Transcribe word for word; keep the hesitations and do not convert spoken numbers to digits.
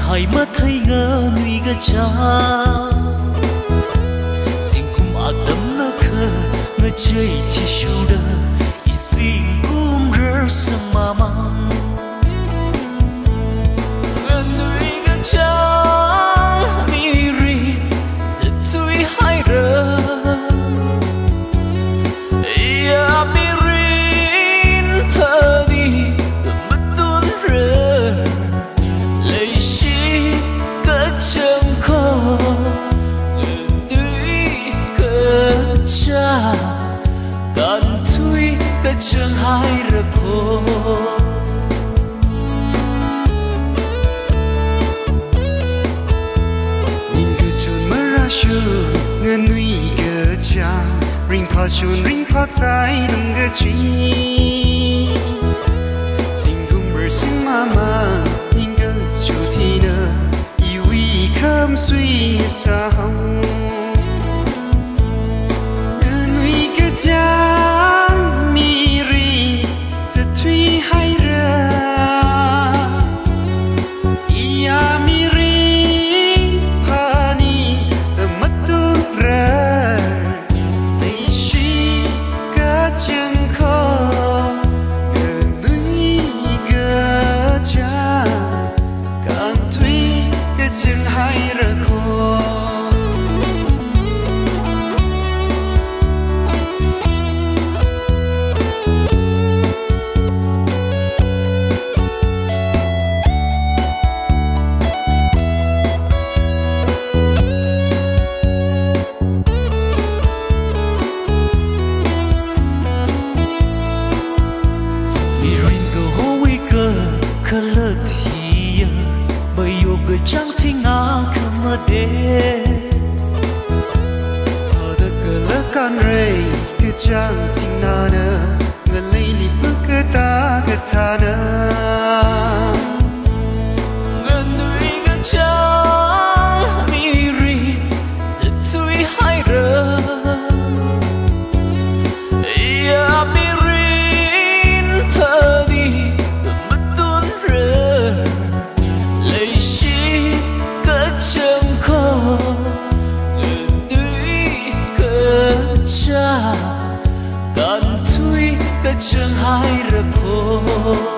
hai mắt thấy ngơ nuôi gà cha xin cùng ác đâm nó khờ ngơ chơi thì shoulder i xin cùng rơ sương mà mang ngơ nuôi gà cha mi ri rất vui hai rơ ya mi rin thơ đi mất tuôn rơ lấy chi cất chân khó người cất cha cần thui cất chân hai rập hồ nhìn cứ chôn mơ ra shu ngân nuôi cất cha ring pa chôn ring pa tai đừng gơ chi xin cùng bờ xin mama nhìn gơ chu thi nơ yêu khám suy sao ngơ nuôi cất cha mi rin rất thui hay ra ia mi rin pa ni tơ mất tu ra lấy chi cả chân khó ngơ nuôi cất cha càng thui cái chân hay ra khó color thì bởi yoga chẳng thì ngã không mơ đê thọ đã color con rây cứ chẳng thì na nơ ngờ lấy li bước cứ ta cứ ta nơ ngờ nuôi ngờ chẳng mi ri rất vui hai rơ ya mi rin thơ đi chân khó người nuôi cất cha cần thui cất chân hai rập hồ